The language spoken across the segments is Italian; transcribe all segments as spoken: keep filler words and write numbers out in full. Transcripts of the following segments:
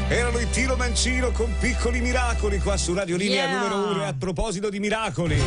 Erano i Tiro Mancino con Piccoli Miracoli qua su Radio Linea Yeah. numero uno. E a proposito di miracoli,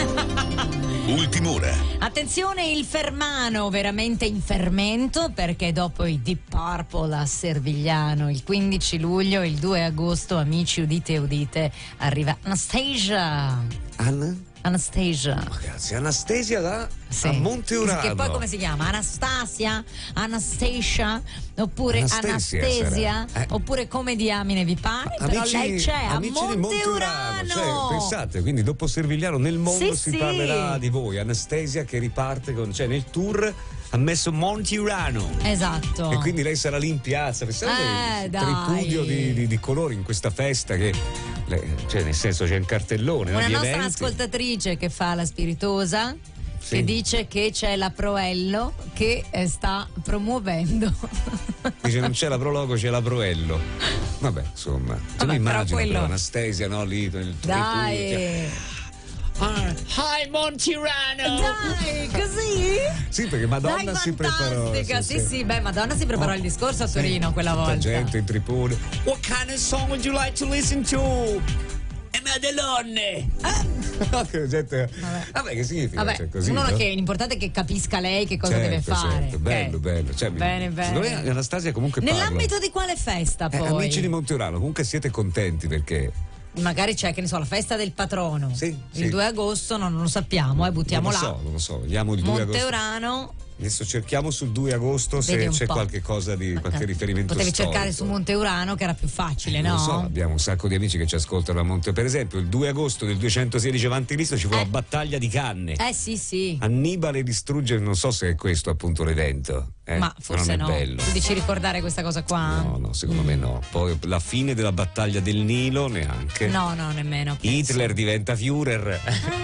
Ultim'ora. Attenzione, il Fermano veramente in fermento, perché dopo i Deep Purple a Servigliano il quindici luglio, il due agosto, amici udite udite, arriva Anastasia. Anna? Anastasia. Ragazzi, Anastasia da Sì. a Monteurano. Che poi come si chiama? Anastasia, Anastasia, oppure Anastasia Anastasia, sarà. Eh. oppure come diamine vi pare, però lei c'è a amici di Monteurano. Cioè, pensate, quindi dopo Servigliano nel mondo Sì, si sì. parlerà di voi. Anastasia che riparte con, cioè nel tour ha messo Monteurano. Esatto. E quindi lei sarà lì in piazza. Pensate Eh, il dai. tripudio di, di, di colori in questa festa che, le- cioè nel senso c'è un cartellone, no, Una di nostra eventi. ascoltatrice che fa la spiritosa, Sì. che dice che c'è la Proello che eh, sta promuovendo. Dice non c'è la Prologo, c'è la Proello. Vabbè, insomma, tu Vabbè, mi però immagino quello- però Anastasia, no, lì nel tripudio. Dai, Ah, Hi Monteurano! dai, così? Sì, perché Madonna Dai, si preparò. fantastica, sì, sì, beh, Madonna si preparò Oh, il discorso a sì, Torino quella tutta volta. gente in tripone. What kind of song would you like to listen to? E Madelonne! No, che gente. Vabbè. Vabbè, che significa? Vabbè, Cioè, così, uno no? che l'importante è che capisca lei che cosa Certo, deve fare. certo, bello, ok? bello. Cioè, mi- Bene, bene. Secondo me Anastasia comunque parla. Nell'ambito di quale festa Eh, poi? amici di Monteurano, comunque siete contenti perché Magari c'è, che ne so, la festa del patrono. Sì, Il sì. due agosto no, non lo sappiamo, eh, buttiamo non lo là. so, non lo so, vediamo il due agosto. Monteurano. Adesso cerchiamo sul due agosto se Vedi un c'è po'. qualche cosa di qualche riferimento Potevi storico. cercare su Monteurano che era più facile, Non no? lo so, abbiamo un sacco di amici che ci ascoltano a Monte. Per esempio, il due agosto del duecentosedici avanti Cristo ci fu Eh. la battaglia di Canne. Eh sì, sì. Annibale distrugge, non so se è questo appunto l'evento. eh, Ma però forse non no. è bello. Tu dici ricordare questa cosa qua? No, no, secondo me no. Poi la fine della battaglia del Nilo neanche. No, no, nemmeno. penso. Hitler diventa Führer.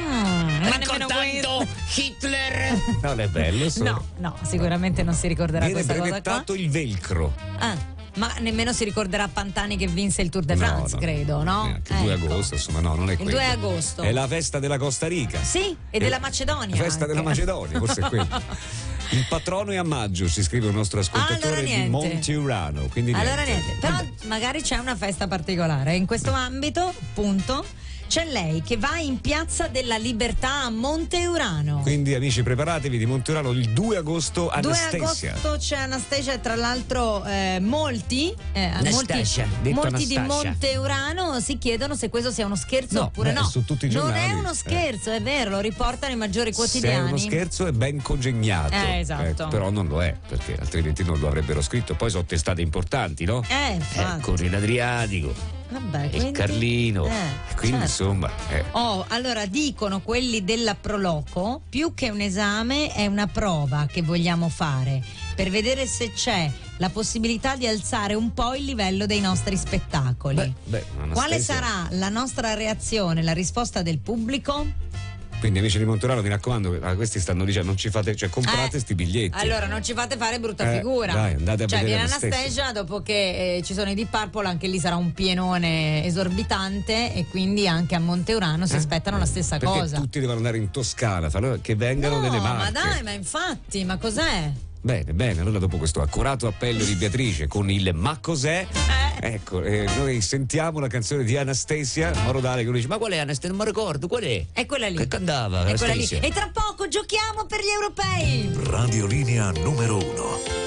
Mm, ma nemmeno questo. Hitler. Non è bello. so- No, no, sicuramente non si ricorderà Viene questa cosa qua. brevettato il velcro. Ah, ma nemmeno si ricorderà Pantani che vinse il Tour de No, France, no, credo, no? neanche. Il due Ecco. agosto, insomma, no, non è Il quello. due agosto. È la festa della Costa Rica. Sì, e della Macedonia. La festa anche. della Macedonia, forse è quello. Il patrono è a maggio, ci scrive un nostro ascoltatore allora di niente. Monteurano. Quindi Allora niente. niente, però Vabbè. magari c'è una festa particolare. In questo ambito, appunto, c'è lei che va in Piazza della Libertà a Monteurano. Quindi amici preparatevi di Monteurano il due agosto due Anastasia. agosto c'è Anastasia e tra l'altro eh, molti, eh, Anastasia, molti, detto molti di Anastasia. Monteurano si chiedono se questo sia uno scherzo No, oppure beh, no. su tutti i non è giornali, uno eh. scherzo, è vero, lo riportano i maggiori Se è quotidiani. uno scherzo è ben congegnato. Eh, esatto. però non lo è, perché altrimenti non lo avrebbero scritto. Poi sono testate importanti, no? Eh, infatti. Eh, Corriere Adriatico, Vabbè, il quindi- Carlino. Eh, quindi certo. insomma. eh. Oh, allora dicono quelli della Proloco, più che un esame è una prova che vogliamo fare per vedere se c'è la possibilità di alzare un po' il livello dei nostri spettacoli. Beh, beh, Anastasia- Quale sarà la nostra reazione, la risposta del pubblico? Quindi amici di Monteurano, mi raccomando, ah, questi stanno dicendo non ci fate, cioè comprate Eh, sti biglietti. Allora non ci fate fare brutta Eh, figura. dai, andate a cioè vedere viene lo stesso. Anastasia dopo che eh, ci sono i Deep Purple, anche lì sarà un pienone esorbitante e quindi anche a Monteurano si aspettano la stessa Perché cosa. tutti devono andare in Toscana, fa- allora che vengano No, delle marche. ma dai, ma infatti, ma cos'è? Bene, bene, allora dopo questo accurato appello di Beatrice con il ma cos'è? Eh. Ecco, eh, noi sentiamo la canzone di Anastasia, in modo tale che uno dice, ma qual è Anastasia? Non mi ricordo, qual è? È quella lì. Che cantava È quella lì. Anastasia? E tra poco giochiamo per gli europei. Radio Linea numero uno.